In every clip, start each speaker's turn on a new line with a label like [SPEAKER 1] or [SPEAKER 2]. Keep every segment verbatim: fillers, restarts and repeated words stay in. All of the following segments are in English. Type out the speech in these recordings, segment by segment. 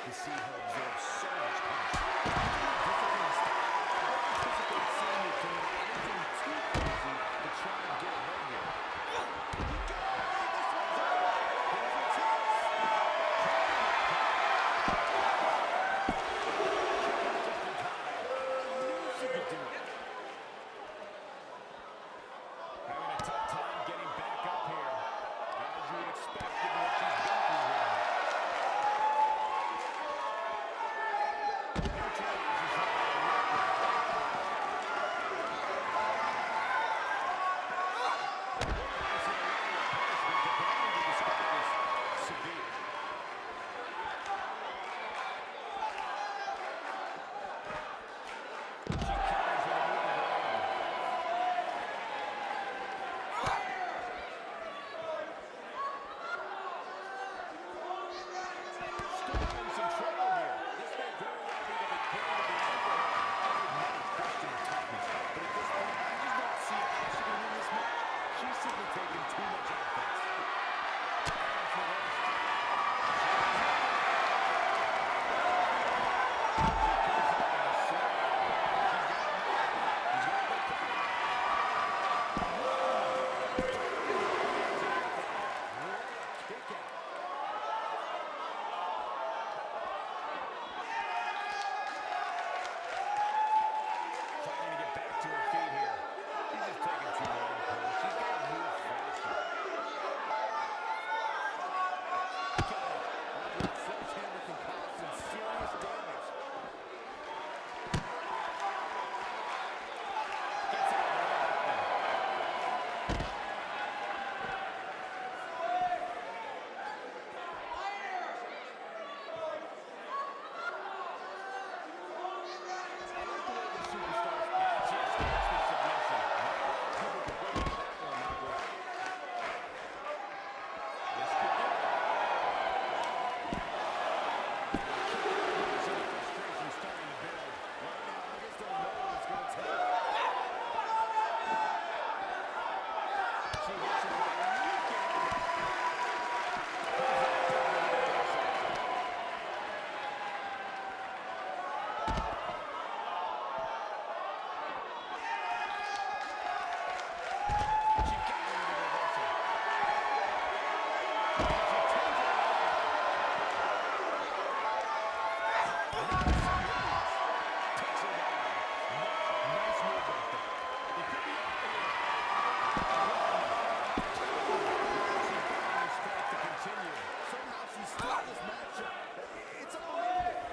[SPEAKER 1] to see her absorb so much punishment. Discipline style. I don't anticipate seeing her doing anything too crazy to try and get ahead here. You gotta believe this one's over. Here's her chance. She could do it. Having a tough time getting back up here, as you would expect given what she's been through here. Neutralizes her. Severe. She carries with a move of her own. Still in some trouble here. This may very well be the beginning of the end for her. I would never question her toughness, but at this point, I just don't see how she can win this match. She's simply taking too much offense. And for her, fighting to get back to her feet here. She's just taking too long, Cole. She's got to move faster. Got it. Oh, that sledgehammer can cause some serious damage. Gets out of that one. I like the way the superstars and she escapes the submission. Wow, people can break into that one, Michael. This could do it. You see the frustration starting to build. Right now, I just don't know what it's going to take. She hits him with a weekend. Comes up for the reversal. She got him with a reversal. And she turns it around. Nice moves. Takes her down. Wow, nice move right there. It could be over here. One, two. She's finding the strength to continue. Somehow she's still in this matchup. It's unbelievable.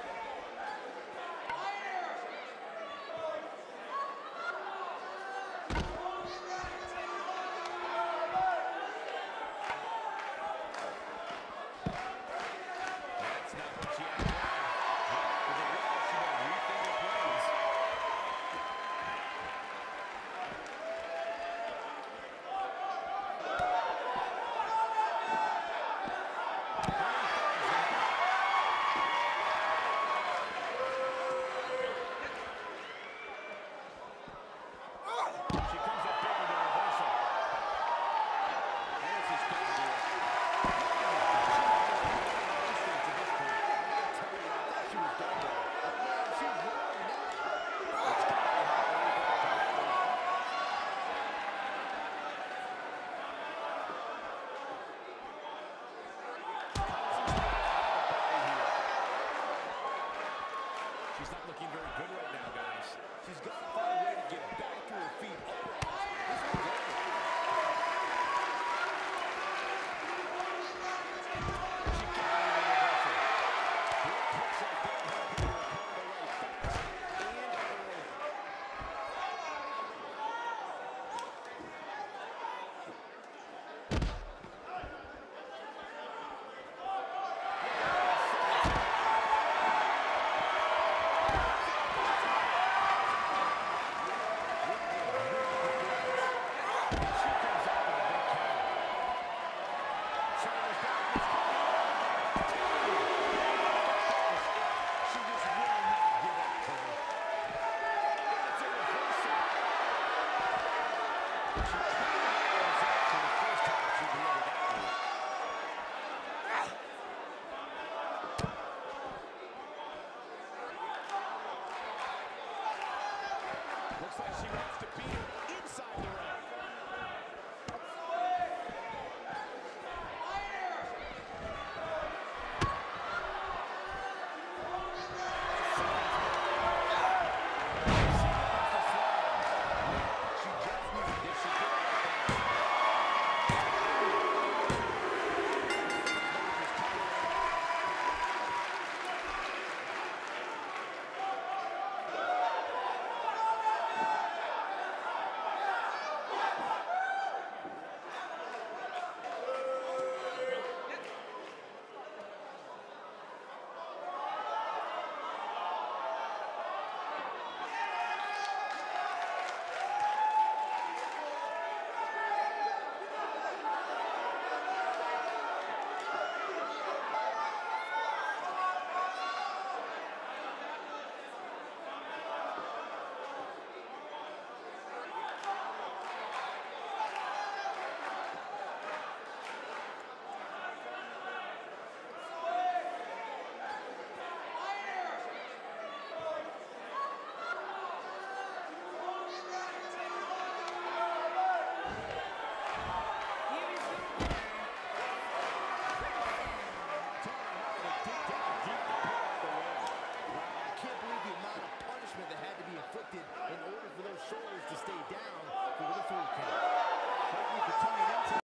[SPEAKER 1] That's not what she had planned. With a while, she might rethink her plans. Winning finds the net. She comes up big with a reversal. And this has got to be it. She might just be running on instincts at this point. I gotta tell you, I thought she was done there. But man, she's rolling now. It's got to be hard to leave that command. Causing her to get out of the body here. She's not looking very good right now, guys. She's got to find a way to get back to her feet. Otherwise, this one's over. She got him with a reversal. Great hits like that help you to recover the way fast and early. With a really good inflicted in order for those shoulders to stay down for the three count. Quickly continuing into